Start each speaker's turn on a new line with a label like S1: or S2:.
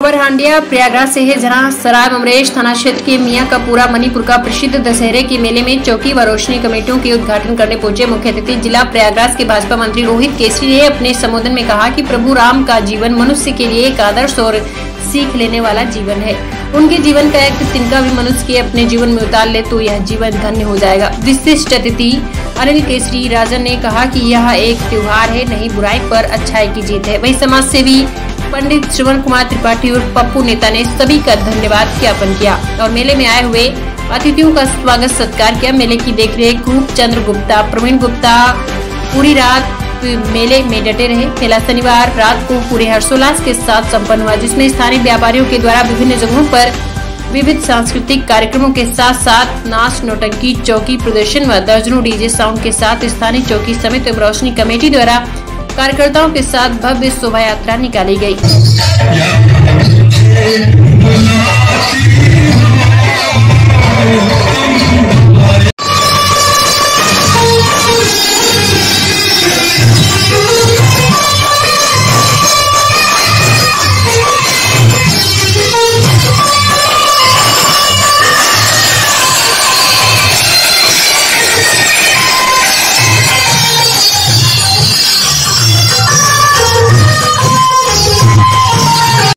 S1: खबर हांडिया प्रयागराज से है, जहां सराय अमरेश थाना क्षेत्र के मियां का पूरा मणिपुर का प्रसिद्ध दशहरे के मेले में चौकी व रोशनी कमेटियों के उद्घाटन करने पहुंचे मुख्य अतिथि जिला प्रयागराज के भाजपा मंत्री रोहित केसरी ने अपने संबोधन में कहा कि प्रभु राम का जीवन मनुष्य के लिए एक आदर्श और सीख लेने वाला जीवन है। उनके जीवन का एक तिनका भी मनुष्य के अपने जीवन में उतार ले तो यह जीवन धन्य हो जाएगा। विशिष्ट अतिथि अनिल केसरी राजन ने कहा कि यह एक त्योहार है, नहीं बुराई पर अच्छाई की जीत है। वही समाज सेवी पंडित श्रवण कुमार त्रिपाठी और पप्पू नेता ने सभी का धन्यवाद ज्ञापन किया और मेले में आए हुए अतिथियों का स्वागत सत्कार किया। मेले की देखरेख रूप चंद्र गुप्ता, प्रवीण गुप्ता पूरी रात मेले में डटे रहे। मेला शनिवार रात को पूरे हर्षोल्लास के साथ संपन्न हुआ, जिसमें स्थानीय व्यापारियों के द्वारा विभिन्न जगहों पर विविध सांस्कृतिक कार्यक्रमों के साथ साथ नाच, नौटंकी, चौकी प्रदर्शन व दर्जनों डीजे साउंड के साथ स्थानीय चौकी समिति एवं रोशनी कमेटी द्वारा कार्यकर्ताओं के साथ भव्य शोभा यात्रा निकाली गयी।